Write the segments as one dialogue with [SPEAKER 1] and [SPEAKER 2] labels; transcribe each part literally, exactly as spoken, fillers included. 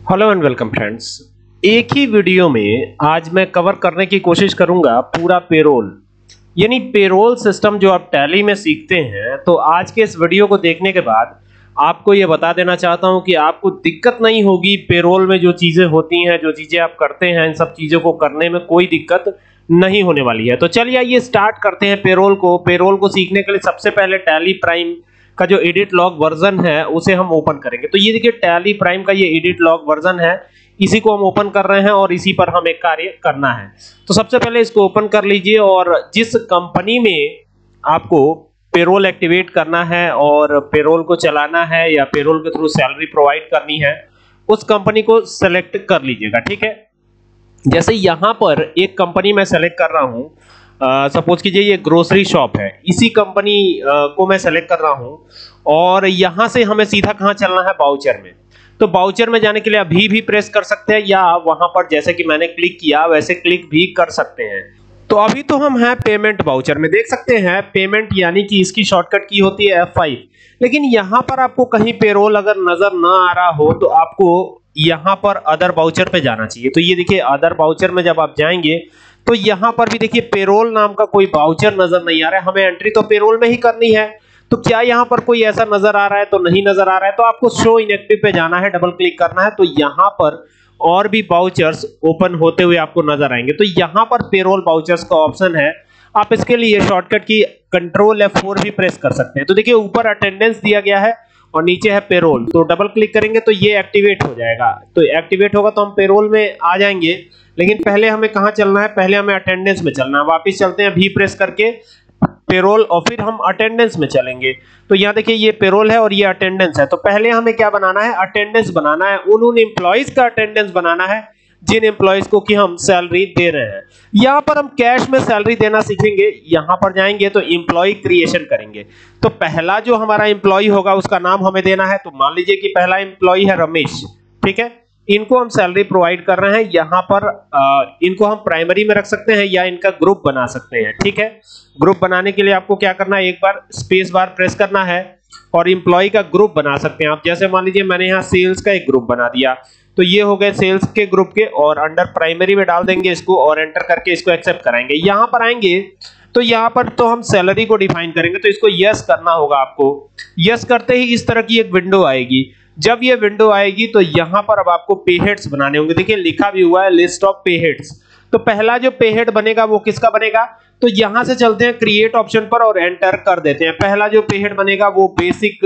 [SPEAKER 1] Hello and welcome friends. एक ही video में आज मैं कवर करने की कोशिश करूंगा पूरा पेरोल यानी पेरोल सिस्टम जो आप टैली में सीखते हैं। तो आज के इस वीडियो को देखने के बाद आपको ये बता देना चाहता हूं कि आपको दिक्कत नहीं होगी। पेरोल में जो चीजें होती हैं, जो चीजें आप करते हैं, इन सब चीजों को करने में कोई दिक्कत नहीं होने वाली है। तो चलिए आइए स्टार्ट करते हैं पेरोल को। पेरोल को सीखने के लिए सबसे पहले टैली प्राइम का जो एडिट लॉग वर्जन है उसे हम ओपन करेंगे। तो ये देखिए टैली प्राइम का ये एडिट लॉग वर्जन है, इसी को हम ओपन कर रहे हैं और इसी पर हम एक कार्य करना है। तो सबसे पहले इसको ओपन कर लीजिए और जिस कंपनी में आपको पेरोल एक्टिवेट करना है और पेरोल को चलाना है या पेरोल के थ्रू सैलरी प्रोवाइड करनी है उस कंपनी को सेलेक्ट कर लीजिएगा। ठीक है, जैसे यहां पर एक कंपनी मैं सेलेक्ट कर रहा हूं, सपोज कीजिए ये ग्रोसरी शॉप है, इसी कंपनी को मैं सेलेक्ट कर रहा हूं और यहां से हमें सीधा कहां चलना है, बाउचर में। तो बाउचर में जाने के लिए अभी भी प्रेस कर सकते हैं या वहां पर जैसे कि मैंने क्लिक किया वैसे क्लिक भी कर सकते हैं। तो अभी तो हम हैं पेमेंट बाउचर में, देख सकते हैं पेमेंट यानी कि इसकी शॉर्टकट की होती है एफ फाइव। लेकिन यहां पर आपको कहीं पेरोल अगर नजर ना आ रहा हो तो आपको यहां पर अदर बाउचर पे जाना चाहिए। तो ये देखिए अदर बाउचर में जब आप जाएंगे तो यहां पर भी देखिए पेरोल नाम का कोई बाउचर नजर नहीं आ रहा है। हमें एंट्री तो पेरोल में ही करनी है, तो क्या यहां पर कोई ऐसा नजर आ रहा है? तो नहीं नजर आ रहा है। तो आपको शो इनएक्टिव पे जाना है, डबल क्लिक करना है, तो यहां पर और भी बाउचर्स ओपन होते हुए आपको नजर आएंगे। तो यहां पर पेरोल बाउचर्स का ऑप्शन है, आप इसके लिए शॉर्टकट की कंट्रोल एफ फोर भी प्रेस कर सकते हैं। तो देखिए ऊपर अटेंडेंस दिया गया है और नीचे है पेरोल, तो डबल क्लिक करेंगे तो ये एक्टिवेट हो जाएगा। तो एक्टिवेट होगा तो हम पेरोल में आ जाएंगे। लेकिन पहले हमें कहां चलना है? पहले हमें अटेंडेंस में चलना है। वापस चलते हैं, भी प्रेस करके पेरोल और फिर हम अटेंडेंस में चलेंगे। तो यहां देखिए ये पेरोल है और ये अटेंडेंस है। तो पहले हमें क्या बनाना है? अटेंडेंस बनाना है। उन उन एम्प्लॉइज का अटेंडेंस बनाना है जिन एम्प्लॉइज को कि हम सैलरी दे रहे हैं। यहां पर हम कैश में सैलरी देना सीखेंगे। यहां पर जाएंगे तो एम्प्लॉय क्रिएशन करेंगे। तो पहला जो हमारा एम्प्लॉय होगा उसका नाम हमें देना है। तो मान लीजिए कि पहला एम्प्लॉय है रमेश, ठीक है, इनको हम सैलरी प्रोवाइड कर रहे हैं। यहां पर आ, इनको हम प्राइमरी में रख सकते हैं या इनका ग्रुप बना सकते हैं। ठीक है, ग्रुप बनाने के लिए आपको क्या करना है, एक बार स्पेस बार प्रेस करना है और एम्प्लॉय का ग्रुप बना सकते हैं आप। जैसे मान लीजिए मैंने यहां सेल्स का एक ग्रुप बना दिया, तो ये हो गए सेल्स के ग्रुप के, और अंडर प्राइमरी में डाल देंगे इसको और एंटर करके इसको एक्सेप्ट कराएंगे। यहां पर आएंगे तो यहां पर तो हम सैलरी को डिफाइन करेंगे, तो इसको यस करना होगा आपको। यस करते ही इस तरह की एक विंडो आएगी। जब ये विंडो आएगी तो यहां पर अब आपको पे हेड्स बनाने होंगे। देखिए लिखा भी हुआ है लिस्ट ऑफ पे हेड्स। तो पहला जो पे हेड बनेगा वो किसका बनेगा? तो यहां से चलते हैं क्रिएट ऑप्शन पर और एंटर कर देते हैं। पहला जो पे हेड बनेगा वो बेसिक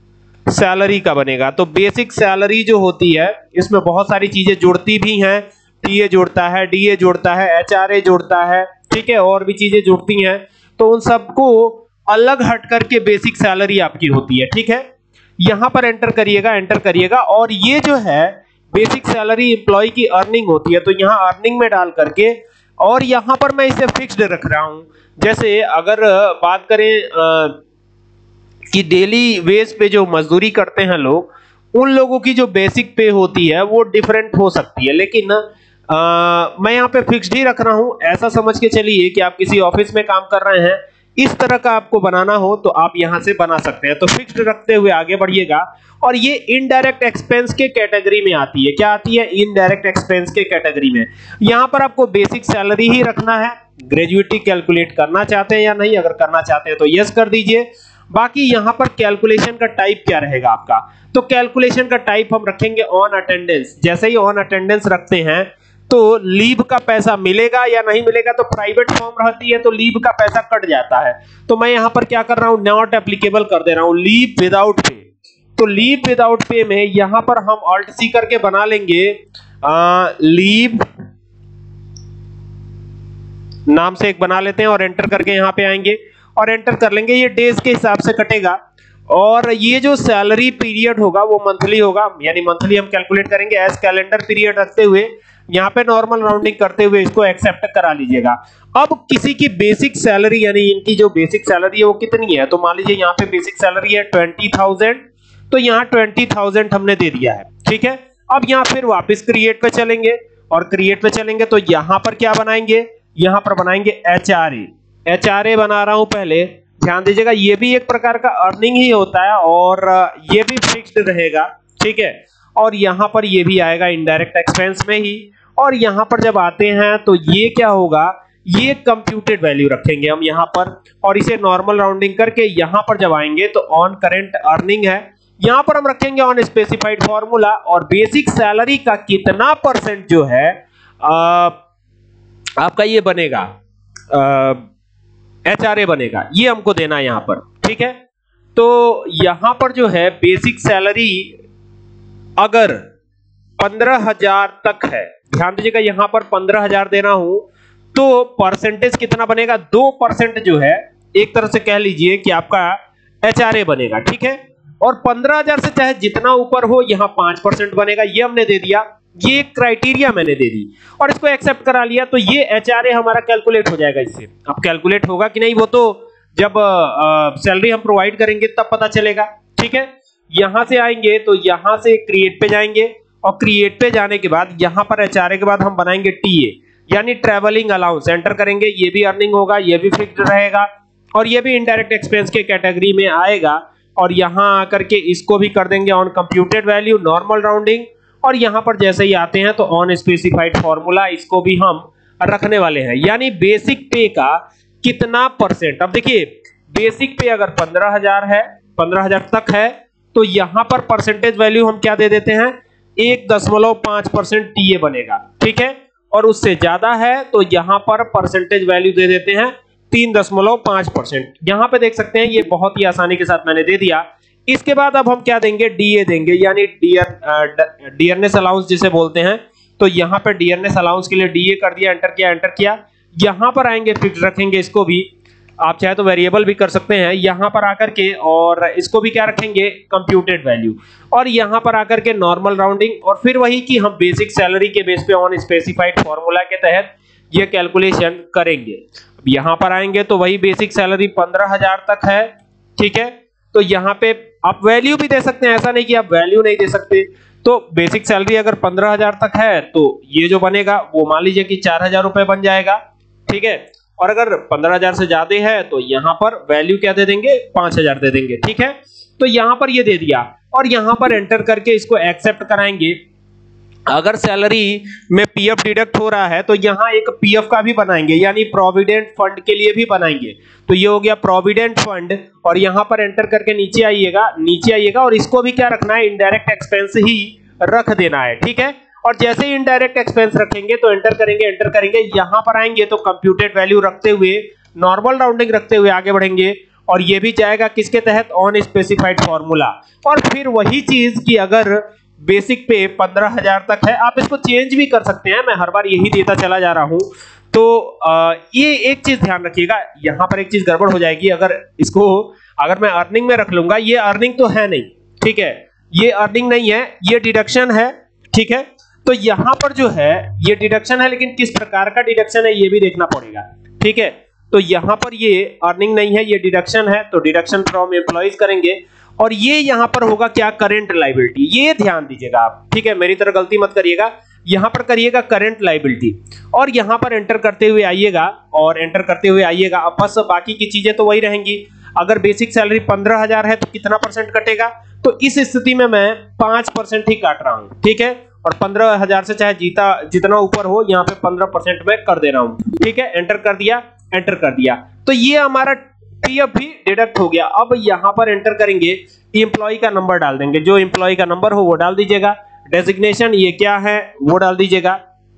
[SPEAKER 1] सैलरी का बनेगा। तो बेसिक सैलरी जो होती है इसमें बहुत सारी चीजें जुड़ती भी हैं, टीए जुड़ता है, डीए जुड़ता है, एचआरए जुड़ता है, ठीक है, और भी चीजें जुड़ती हैं। तो उन सबको अलग हट करके बेसिक सैलरी आपकी होती है। ठीक है, यहां पर एंटर करिएगा, एंटर करिएगा और ये जो है बेसिक सैलरी एम्प्लॉय की अर्निंग होती है। तो यहां अर्निंग में डाल करके और यहां पर मैं इसे फिक्स्ड रख रहा हूं। जैसे अगर बात करें आ, कि डेली वेज पे जो मजदूरी करते हैं लोग, उन लोगों की जो बेसिक पे होती है वो डिफरेंट हो सकती है, लेकिन आ, मैं यहाँ पे फिक्स्ड ही रख रहा हूं। ऐसा समझ के चलिए कि आप किसी ऑफिस में काम कर रहे हैं, इस तरह का आपको बनाना हो तो आप यहां से बना सकते हैं। तो फिक्स्ड रखते हुए आगे बढ़िएगा और ये इनडायरेक्ट एक्सपेंस के कैटेगरी में आती है। क्या आती है? इनडायरेक्ट एक्सपेंस के कैटेगरी में। यहां पर आपको बेसिक सैलरी ही रखना है। ग्रेजुएटी कैलकुलेट करना चाहते हैं या नहीं? अगर करना चाहते हैं तो यस कर दीजिए। बाकी यहां पर कैलकुलेशन का टाइप क्या रहेगा आपका? तो कैलकुलेशन का टाइप हम रखेंगे ऑन अटेंडेंस। जैसे ही ऑन अटेंडेंस रखते हैं तो लीव का पैसा मिलेगा या नहीं मिलेगा? तो प्राइवेट फॉर्म रहती है तो लीव का पैसा कट जाता है। तो मैं यहां पर क्या कर रहा हूं, नॉट एप्लीकेबल कर दे रहा हूं, लीव विदाउट पे। तो लीव विदाउट पे में यहां पर हम ऑल्ट सी करके बना लेंगे लीव नाम से एक बना लेते हैं और एंटर करके यहां पे आएंगे और एंटर कर लेंगे। ये डेज के हिसाब से कटेगा और ये जो सैलरी पीरियड होगा वो मंथली होगा, यानी मंथली हम कैलकुलेट करेंगे एज कैलेंडर पीरियड रखते हुए। यहां पे नॉर्मल राउंडिंग करते हुए इसको एक्सेप्ट करा लीजिएगा। अब किसी की बेसिक सैलरी यानी इनकी जो बेसिक सैलरी है वो कितनी है? तो मान लीजिए यहां पे बेसिक सैलरी है ट्वेंटी थाउजेंड, तो यहां ट्वेंटी थाउजेंड हमने दे दिया है। ठीक है, अब यहां फिर वापस क्रिएट पे चलेंगे और क्रिएट पे चलेंगे तो यहां पर क्या बनाएंगे? यहां पर बनाएंगे एचआरए। एचआरए बना रहा हूं पहले, ध्यान दीजिएगा ये भी एक प्रकार का अर्निंग ही होता है और ये भी फिक्स्ड रहेगा। ठीक है, और यहां पर ये भी आएगा इनडायरेक्ट एक्सपेंस में ही। और यहां पर जब आते हैं तो ये क्या होगा, ये कंप्यूटेड वैल्यू रखेंगे हम यहां पर, और इसे नॉर्मल राउंडिंग करके यहां पर जब आएंगे तो ऑन करंट अर्निंग है, यहां पर हम रखेंगे ऑन स्पेसिफाइड फार्मूला, और बेसिक सैलरी का कितना परसेंट जो है आ, आपका ये बनेगा एच आर ए बनेगा, ये हमको देना है यहां पर। ठीक है, तो यहां पर जो है बेसिक सैलरी अगर पंद्रह हजार तक है, ध्यान दीजिएगा यहां पर पंद्रह हजार देना हूं तो परसेंटेज कितना बनेगा, दो परसेंट जो है एक तरह से कह लीजिए कि आपका एच आर ए बनेगा। ठीक है, और पंद्रह हजार से चाहे जितना ऊपर हो यहां पांच परसेंट बनेगा, ये हमने दे दिया, ये क्राइटेरिया मैंने दे दी और इसको एक्सेप्ट करा लिया, तो ये एच आर ए हमारा कैलकुलेट हो जाएगा इससे। अब कैलकुलेट होगा कि नहीं वो तो जब सैलरी हम प्रोवाइड करेंगे तब पता चलेगा। ठीक है, यहां से आएंगे तो यहां से क्रिएट पे जाएंगे, और क्रिएट पे जाने के बाद यहां पर एच आर ए के बाद हम बनाएंगे टी ए यानी ट्रैवलिंग अलाउंस, एंटर करेंगे, ये भी अर्निंग होगा, ये भी फिक्स्ड रहेगा, और ये भी इनडायरेक्ट एक्सपेंस के कैटेगरी में आएगा। और यहां आकर के इसको भी कर देंगे on computed value, normal rounding, और यहां पर जैसे ही आते हैं तो ऑन स्पेसिफाइड फार्मूला, इसको भी हम रखने वाले हैं, यानी बेसिक पे का कितना परसेंट। अब देखिए बेसिक पे अगर पंद्रह हजार है, पंद्रह हजार तक है, तो यहां पर परसेंटेज वैल्यू हम क्या दे देते हैं, एक दशमलव पांच परसेंट टीए बनेगा। ठीक है, और उससे ज्यादा है तो यहां पर परसेंटेज वैल्यू दे देते हैं तीन दशमलव पांच परसेंट। यहां पे देख सकते हैं ये बहुत ही आसानी के साथ मैंने दे दिया। इसके बाद अब हम क्या देंगे, डीए देंगे, यानी डियर डियरनेस अलाउंस जिसे बोलते हैं। तो यहां पे डियरनेस अलाउंस के लिए डीए कर दिया, एंटर किया, एंटर किया, यहां पर आएंगे फिक्स रखेंगे, इसको भी आप चाहे तो वेरिएबल भी कर सकते हैं यहां पर आकर के, और इसको भी क्या रखेंगे, कंप्यूटेड वैल्यू, और यहां पर आकर के नॉर्मल राउंडिंग, और फिर वही कि हम बेसिक सैलरी के बेस पे ऑन स्पेसिफाइड फार्मूला के तहत ये कैलकुलेशन करेंगे। अब यहां पर आएंगे तो वही बेसिक सैलरी पंद्रह हजार तक है। ठीक है, तो यहां पे आप वैल्यू भी दे सकते हैं, ऐसा नहीं कि आप वैल्यू नहीं दे सकते। तो बेसिक सैलरी अगर पंद्रह हजार तक है तो ये जो बनेगा वो मान लीजिए कि चार हजार रुपए बन जाएगा। ठीक है, और अगर पंद्रह हजार से ज्यादा है तो यहां पर वैल्यू क्या दे देंगे, पांच हजार दे देंगे। ठीक है, तो यहां पर ये दे दिया, और यहां पर एंटर करके इसको एक्सेप्ट कराएंगे। अगर सैलरी में पीएफ डिडक्ट हो रहा है तो यहां एक पीएफ का भी बनाएंगे, यानी प्रोविडेंट फंड के लिए भी बनाएंगे। तो ये हो गया प्रोविडेंट फंड, और यहां पर एंटर करके नीचे आइएगा, नीचे आइएगा, और इसको भी क्या रखना है, इनडायरेक्ट एक्सपेंस ही रख देना है। ठीक है, और जैसे ही इनडायरेक्ट एक्सपेंस रखेंगे तो एंटर करेंगे, एंटर करेंगे, यहां पर आएंगे तो कंप्यूटेड वैल्यू रखते हुए, नॉर्मल राउंडिंग रखते हुए आगे बढ़ेंगे, और ये भी जाएगा किसके तहत, ऑन स्पेसिफाइड फार्मूला। और फिर वही चीज कि अगर बेसिक पे पंद्रह हजार तक है, आप इसको चेंज भी कर सकते हैं, मैं हर बार यही देता चला जा रहा हूं। तो आ, ये एक चीज ध्यान रखिएगा, यहां पर एक चीज गड़बड़ हो जाएगी, अगर इसको अगर मैं अर्निंग में रख लूंगा, ये अर्निंग तो है नहीं। ठीक है, ये अर्निंग नहीं है, ये डिडक्शन है। ठीक है, तो यहां पर जो है ये डिडक्शन है, लेकिन किस प्रकार का डिडक्शन है ये भी देखना पड़ेगा। ठीक है, तो यहां पर ये अर्निंग नहीं है, ये डिडक्शन है, तो डिडक्शन फ्रॉम एम्प्लॉइज करेंगे, और ये यहां पर होगा क्या, करंट लायबिलिटी। ये ध्यान दीजिएगा आप, ठीक है, मेरी तरह गलती मत करिएगा, यहां पर करिएगा करंट लायबिलिटी, और यहां पर एंटर करते हुए आइएगा, और एंटर करते हुए आइएगा। अब बस बाकी की चीजें तो वही रहेंगी। अगर बेसिक सैलरी पंद्रह हजार है तो कितना परसेंट कटेगा, तो इस स्थिति में मैं पांच परसेंट ही काट रहा हूं। ठीक है, और पंद्रह हजार से चाहे जीता जितना ऊपर हो, यहाँ पे पंद्रह परसेंट में कर दे रहा हूं। ठीक है, एंटर कर दिया, एंटर कर दिया, तो ये हमारा पीएफ भी डिडक्ट हो गया। अब यहां पर एंटर करेंगे, एम्प्लॉय का नंबर डाल देंगे, जो एम्प्लॉय का नंबर हो वो डाल दीजिएगा, डेजिग्नेशन ये क्या है वो डाल दीजिएगा।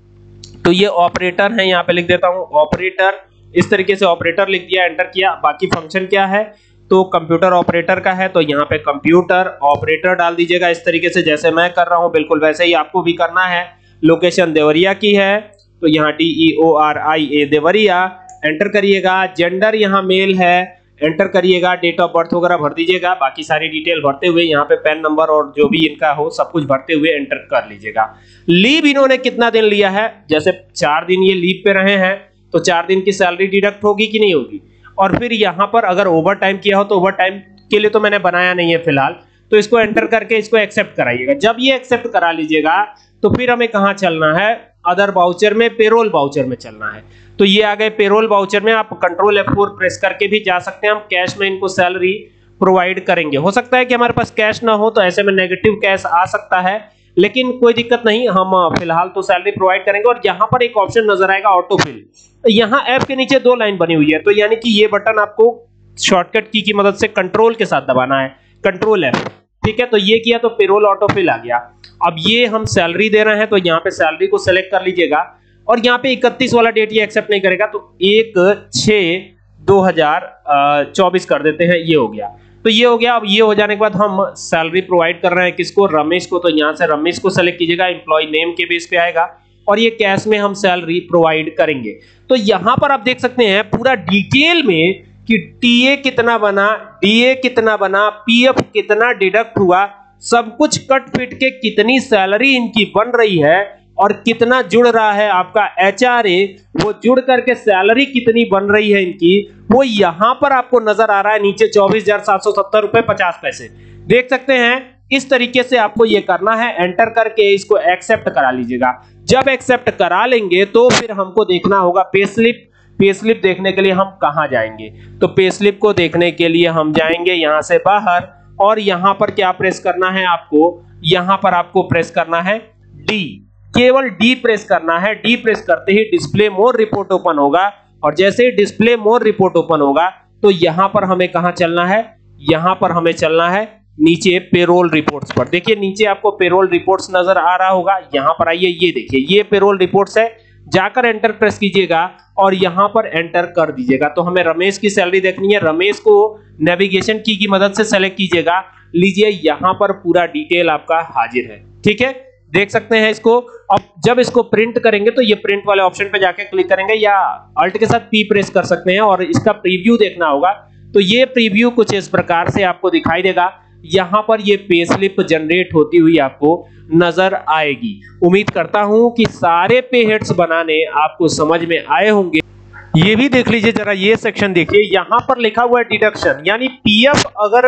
[SPEAKER 1] तो ये ऑपरेटर है, यहां पे लिख देता हूं ऑपरेटर, इस तरीके से ऑपरेटर लिख दिया, एंटर किया। बाकी फंक्शन क्या है, तो कंप्यूटर ऑपरेटर का है, तो यहाँ पे कंप्यूटर ऑपरेटर डाल दीजिएगा, इस तरीके से जैसे मैं कर रहा हूं बिल्कुल वैसे ही आपको भी करना है। लोकेशन देवरिया की है, तो यहाँ D E O R I A Deoria, enter करिएगा। जेंडर यहाँ मेल है, एंटर करिएगा। डेट ऑफ बर्थ वगैरह भर दीजिएगा, बाकी सारी डिटेल भरते हुए यहाँ पे पैन नंबर और जो भी इनका हो सब कुछ भरते हुए एंटर कर लीजिएगा। लीव इन्होंने कितना दिन लिया है, जैसे चार दिन ये लीव पे रहे हैं तो चार दिन की सैलरी डिडक्ट होगी कि नहीं होगी। और फिर यहाँ पर अगर ओवर टाइम किया हो तो ओवर टाइम के लिए तो मैंने बनाया नहीं है फिलहाल, तो इसको एंटर करके इसको एक्सेप्ट कराइएगा। जब ये एक्सेप्ट करा लीजिएगा तो फिर हमें कहाँ चलना है, अदर वाउचर में, पेरोल वाउचर में चलना है। तो ये आ गए पेरोल वाउचर में, आप कंट्रोल एफ फोर प्रेस करके भी जा सकते हैं। हम कैश में इनको सैलरी प्रोवाइड करेंगे। हो सकता है कि हमारे पास कैश ना हो, तो ऐसे में नेगेटिव कैश आ सकता है, लेकिन कोई दिक्कत नहीं, हम फिलहाल तो सैलरी प्रोवाइड करेंगे। और यहाँ पर एक ऑप्शन नजर आएगा ऑटो फिल, यहाँ ऐप के नीचे दो लाइन बनी हुई है, तो यानी कि ये बटन आपको शॉर्टकट की की मदद से कंट्रोल के साथ दबाना है, कंट्रोल एफ, ठीक है। तो ये किया तो पेरोल ऑटो फिल आ गया। अब ये हम सैलरी दे रहे हैं तो यहाँ पे सैलरी को सेलेक्ट कर लीजिएगा और यहाँ पे इकतीस वाला डेट ये एक्सेप्ट नहीं करेगा, तो एक छह दो हजार चौबीस कर देते हैं, ये हो गया। तो ये हो गया। अब ये हो जाने के बाद हम सैलरी प्रोवाइड कर रहे हैं किसको, रमेश को, तो यहाँ से रमेश को सेलेक्ट कीजिएगा, एम्प्लॉय नेम के बेस पे आएगा और ये कैश में हम सैलरी प्रोवाइड करेंगे। तो यहां पर आप देख सकते हैं पूरा डिटेल में कि टीए कितना बना, डीए कितना बना, पीएफ कितना डिडक्ट हुआ, सब कुछ कट फिट के कितनी सैलरी इनकी बन रही है और कितना जुड़ रहा है आपका एचआरए, वो जुड़ करके सैलरी कितनी बन रही है इनकी, वो यहां पर आपको नजर आ रहा है नीचे चौबीस हजार सात सौ सत्तर रुपए पचास पैसे। देख सकते हैं इस तरीके से आपको ये करना है, एंटर करके इसको एक्सेप्ट करा लीजिएगा। जब एक्सेप्ट करा लेंगे तो फिर हमको देखना होगा पे स्लिप। पे स्लिप देखने के लिए हम कहां जाएंगे, तो पे स्लिप को देखने के लिए हम जाएंगे यहां से बाहर और यहां पर क्या प्रेस करना है आपको, यहां पर आपको प्रेस करना है डी, केवल डी प्रेस करना है। डी प्रेस करते ही डिस्प्ले मोर रिपोर्ट ओपन होगा और जैसे ही डिस्प्ले मोर रिपोर्ट ओपन होगा तो यहां पर हमें कहां चलना है, यहां पर हमें चलना है नीचे पेरोल रिपोर्ट्स पर। देखिए नीचे आपको पेरोल रिपोर्ट्स नजर आ रहा होगा, यहां पर आइए, ये देखिए ये पेरोल रिपोर्ट्स है, जाकर एंटर प्रेस कीजिएगा और यहां पर एंटर कर दीजिएगा। तो हमें रमेश की सैलरी देखनी है, रमेश को नेविगेशन की की मदद से सेलेक्ट कीजिएगा। लीजिए यहां पर पूरा डिटेल आपका हाजिर है, ठीक है, देख सकते हैं इसको। अब जब इसको प्रिंट करेंगे तो ये प्रिंट वाले ऑप्शन पे जाके क्लिक करेंगे या अल्ट के साथ पी प्रेस कर सकते हैं और इसका प्रीव्यू देखना होगा। तो ये प्रीव्यू कुछ इस प्रकार से आपको दिखाई देगा, यहां पर ये पे स्लिप जनरेट होती हुई आपको नजर आएगी। उम्मीद करता हूं कि सारे पे हेड्स बनाने आपको समझ में आए होंगे। ये भी देख लीजिए जरा, ये सेक्शन देखिए, यहां पर लिखा हुआ है डिडक्शन, यानी पीएफ अगर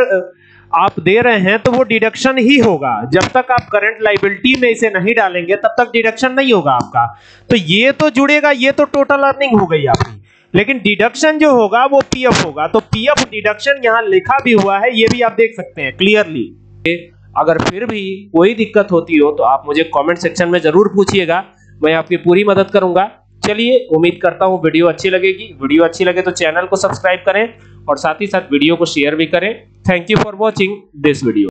[SPEAKER 1] आप दे रहे हैं तो वो डिडक्शन ही होगा। जब तक आप करंट लायबिलिटी में इसे नहीं डालेंगे तब तक डिडक्शन नहीं होगा आपका। तो ये तो जुड़ेगा, ये तो टोटल अर्निंग हो गई आपकी, लेकिन डिडक्शन जो होगा वो पीएफ होगा। तो पीएफ डिडक्शन यहां लिखा भी हुआ है, ये भी आप देख सकते हैं क्लियरली। अगर फिर भी कोई दिक्कत होती हो तो आप मुझे कमेंट सेक्शन में जरूर पूछिएगा, मैं आपकी पूरी मदद करूंगा। चलिए, उम्मीद करता हूं वीडियो अच्छी लगेगी। वीडियो अच्छी लगे तो चैनल को सब्सक्राइब करें और साथ ही साथ वीडियो को शेयर भी करें। Thank you for watching this video.